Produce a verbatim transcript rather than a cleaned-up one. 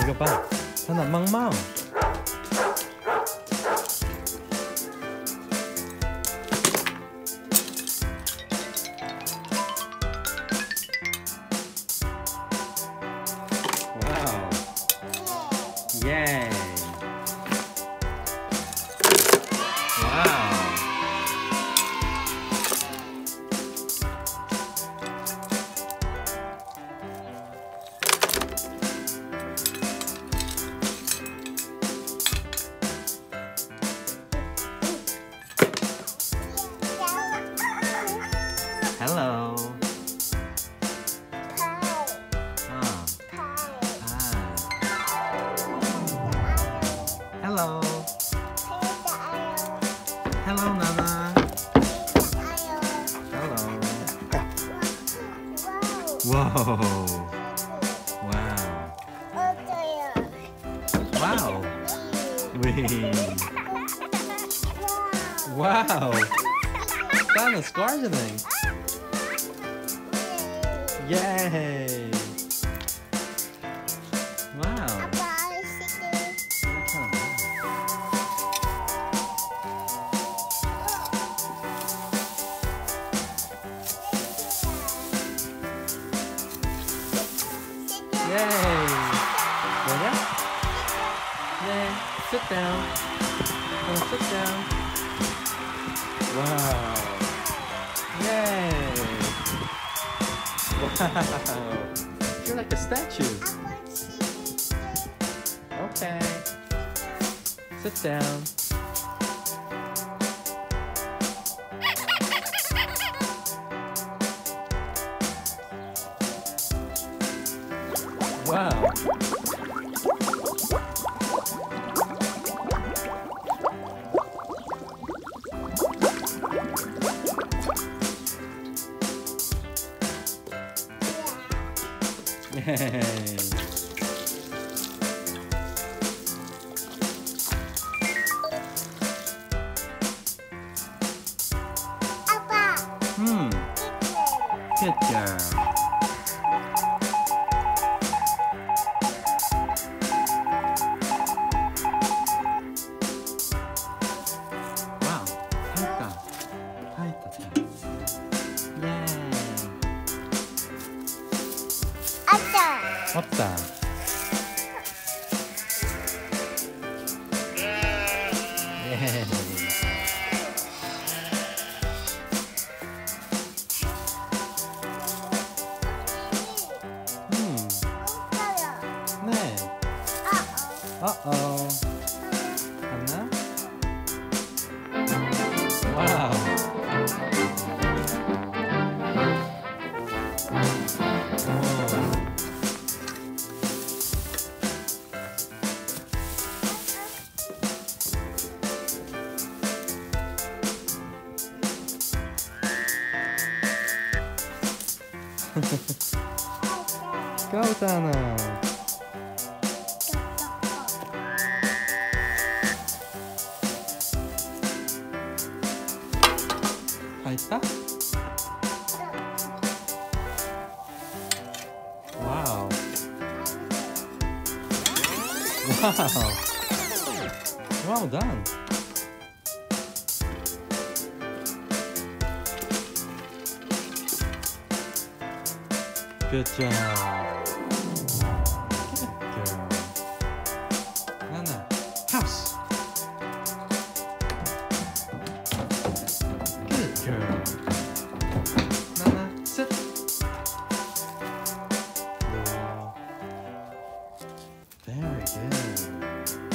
이거 봐. 하나 멍멍. 와우. 예. 와우. Hello. 어. 아. Hello. Hello, Nana. Hello. Whoa. Wow. Wow. Wee. Wow. Paano gardening? Yay. Wow. Yay. 뭐냐? 네. Sit down. Oh, sit down. Wow. Yay. Wow. You're like a statue. Okay. Sit down. Wow. Yay. Hmm. Good girl. Wow. 타있다. 타있다. 예. 없다. 예. 음. 네. 어어. 하나. 와우. Go, Dana. 다 있다? 와우. 와우. Well done. Good job. Good girl. Nana, house. Good girl. Nana, sit. Wow. Very good.